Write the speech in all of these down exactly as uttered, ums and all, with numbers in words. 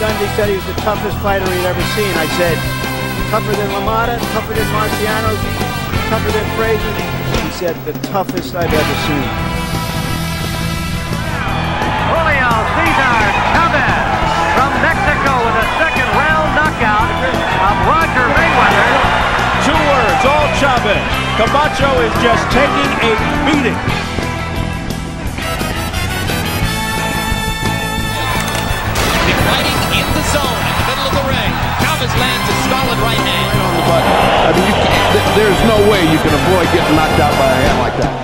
Dundee said he was the toughest fighter he'd ever seen. I said, tougher than LaMotta, tougher than Marciano, tougher than Frazier. He said, the toughest I've ever seen. Julio Cesar Chavez from Mexico with a second round knockout of Roger Mayweather. Two words, all Chavez. Camacho is just taking a beating. Fighting in the zone in the middle of the ring. Chavez lands a solid right hand. Right on the button. I mean, you can, th there's no way you can avoid getting knocked out by a hand like that.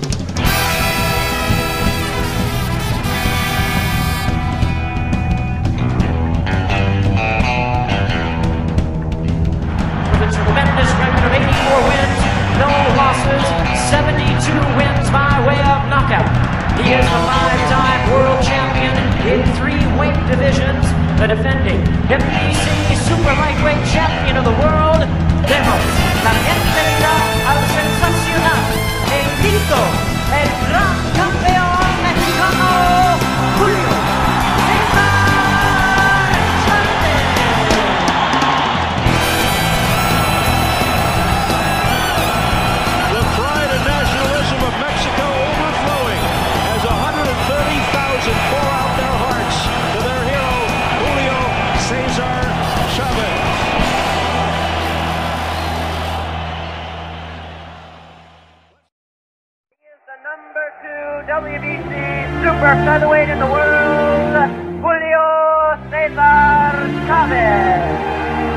With a tremendous record of eighty-four wins, no losses, seventy-two wins by way of knockout. He is the five-time world champion in three weight divisions, the defending W B C super lightweight champion of the world. Vemos la bienvenida al sensacional, el mito, el gran campeón mexicano, Julio Cesar Chavez. The pride and nationalism of Mexico overflowing as one hundred thirty thousand pour out their hearts to their hero, Julio Cesar Chavez. He is the number two W B C super featherweight in the world, Julio Cesar Chavez.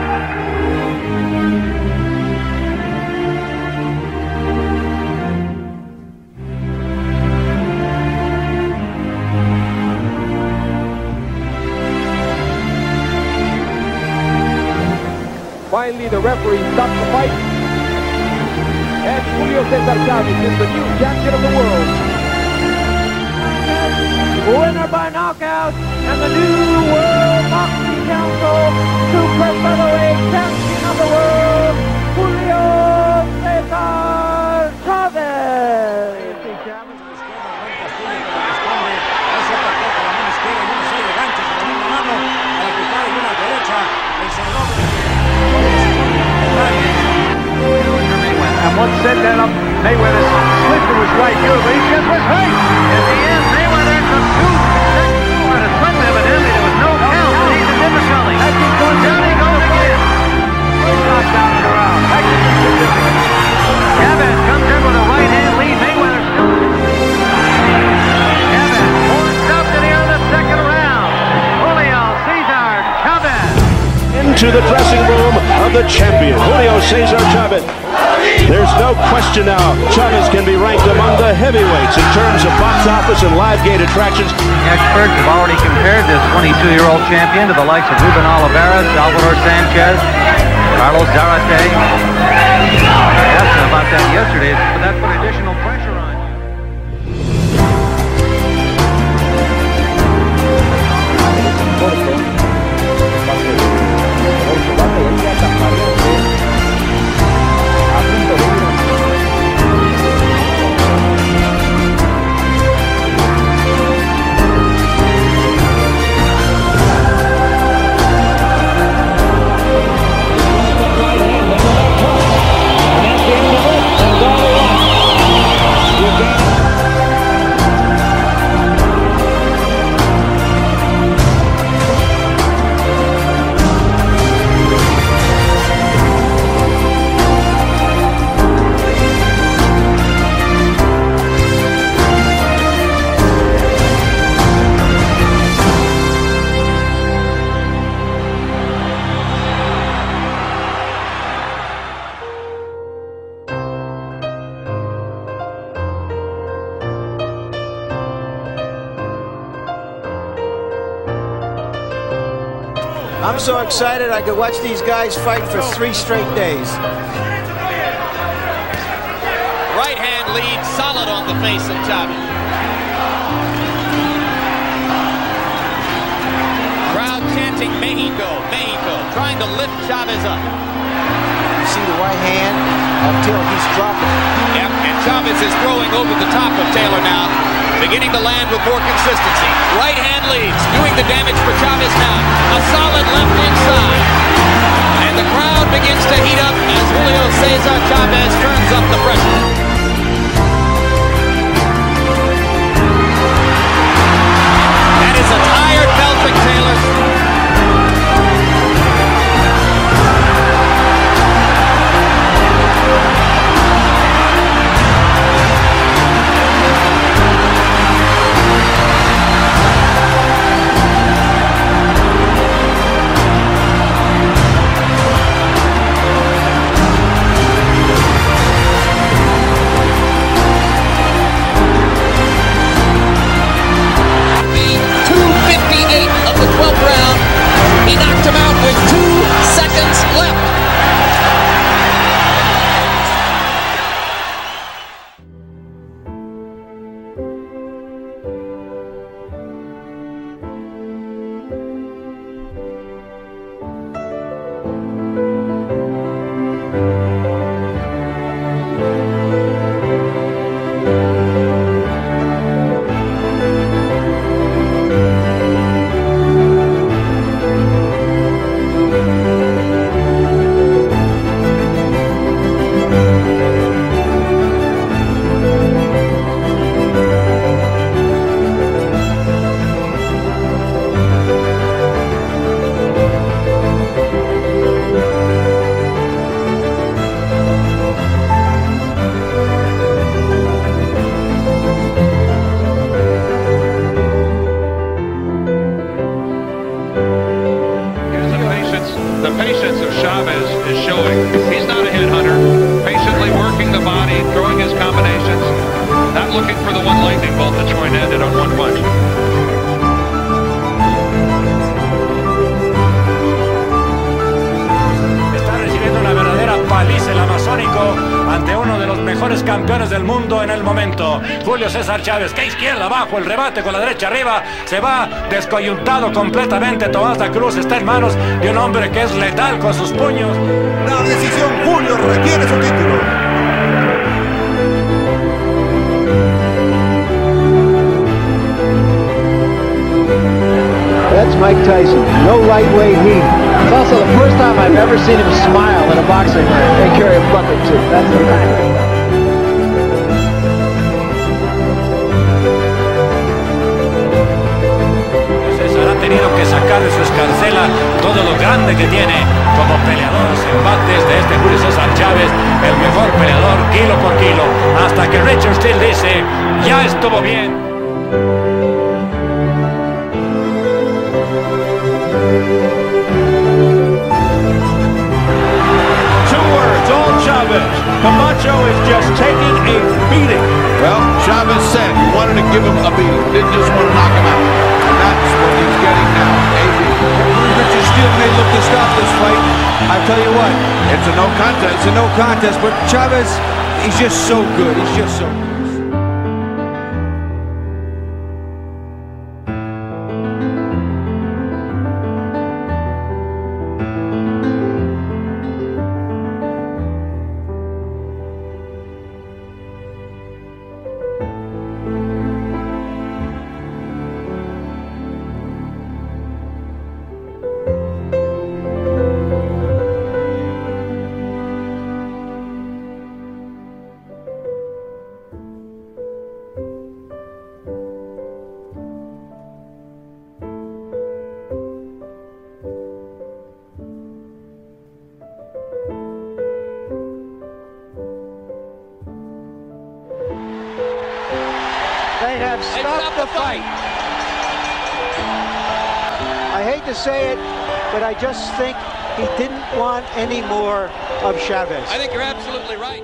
Finally, the referee stopped the fight. And Julio Cesar Chavez is the new champion of the world. Winner by knockout and the new World Boxing Council super featherweight champion of the world, Julio Cesar Chavez. And once set that up, Mayweather slipped to his right heel, but he just was hurt. In the end, Mayweather took two consecutive and a slip. Evidently, there was no count, but he's in difficulty. Down he goes again. He's knocked down in the round. Chavez comes in with a right hand lead. Mayweather still. Chavez forced up to the end of the second round. Julio Cesar Chavez. Into the dressing room of the champion, Julio Cesar Chavez. There's no question now, Chavez can be ranked among the heavyweights in terms of box office and live gate attractions. Experts have already compared this twenty-two-year-old champion to the likes of Ruben Olivares, Salvador Sanchez, Carlos Zarate. I asked him about that yesterday, but that put additional pressure on. I'm so excited I could watch these guys fight for three straight days. Right hand lead solid on the face of Chavez. Crowd chanting Mexico, Mexico, trying to lift Chavez up. You see the right hand until he's dropping. Yep, and Chavez is throwing over the top of Taylor now. beginning to land with more consistency. Right hand leads, doing the damage for Chavez now. A solid left inside. And the crowd begins to heat up as Julio Cesar Chavez turns up the pressure. That is a tired Patrick Taylor. The patience of Chavez is showing. He's not a headhunter. Patiently working the body, throwing his combinations. Not looking for the one lightning bolt that's going to end it on one punch. Está recibiendo una verdadera paliza el amazónico ante uno de los mejores campeones del mundo en el momento. Julio César Chávez, que izquierda abajo, el rebate con la derecha arriba, se va descoyuntado completamente. Tomás da Cruz está en manos de un hombre que es letal con sus puños. La decisión, Julio requiere su título. That's Mike Tyson, no lightweight heat. It's also the first time I've ever seen him smile in a boxing ring. They carry a bucket too. That's the fact. César ha tenido que sacar de su escarcela todo lo grande que tiene como peleador. Los embates de este Julio César Chávez, el mejor peleador kilo por kilo, hasta que Richard Steele dice, ya estuvo bien. Two words, all Chavez. Camacho is just taking a beating. Well, Chavez said he wanted to give him a beating, didn't just want to knock him out. And that's what he's getting now, a beating. Richard Steele may look to stop this fight. I tell you what, It's a no contest. it's a no contest, but Chavez, he's just so good. He's just so good. They have stopped the fight. I hate to say it, but I just think he didn't want any more of Chavez. I think you're absolutely right.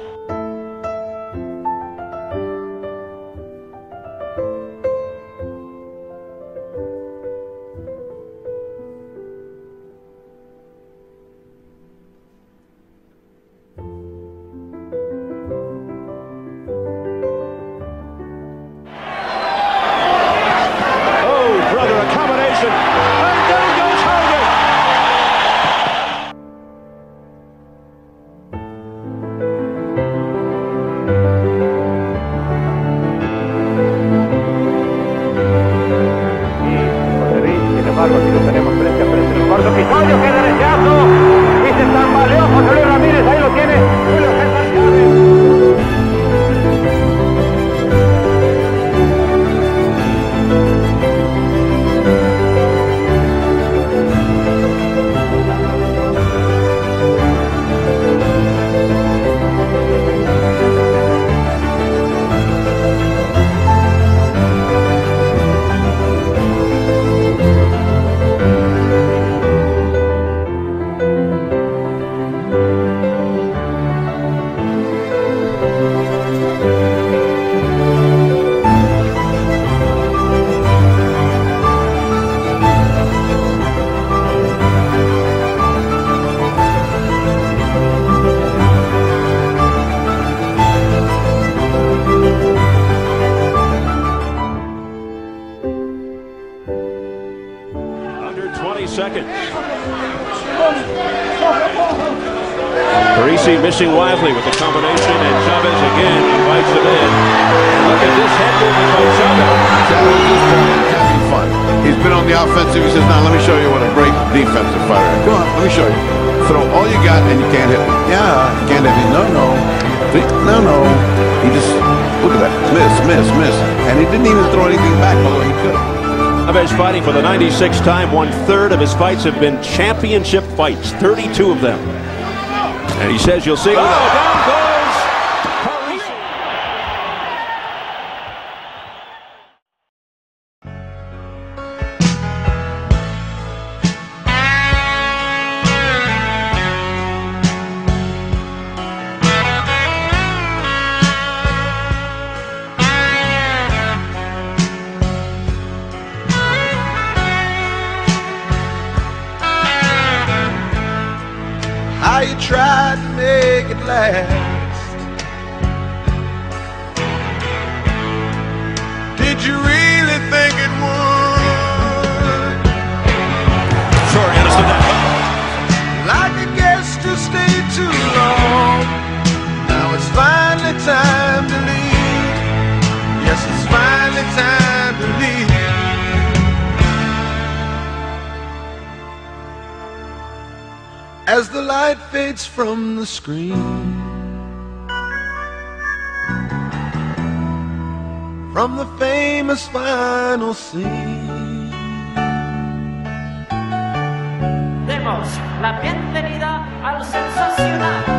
Parisi missing wildly with the combination, and Chavez again invites him in. And look at this head movement by Chavez. Chavez just having fun. He's been on the offensive. He says, now let me show you what a great defensive fighter is. Go on, let me show you. Throw all you got and you can't hit me. Yeah, you can't hit me. No, no. No, no. He just, look at that. Miss, miss, miss. And he didn't even throw anything back, although he could. Chavez fighting for the ninety-sixth time. One-third of his fights have been championship fights. thirty-two of them. And he says you'll see. Oh, down goes Parisi. How you tried to make it last. Did you really think it would? Sure, Anderson. Like a guest who stayed too long. Now it's finally time to leave. Yes, it's finally time to leave. As the light fades from the screen, from the famous final scene, demos la bienvenida al sensacional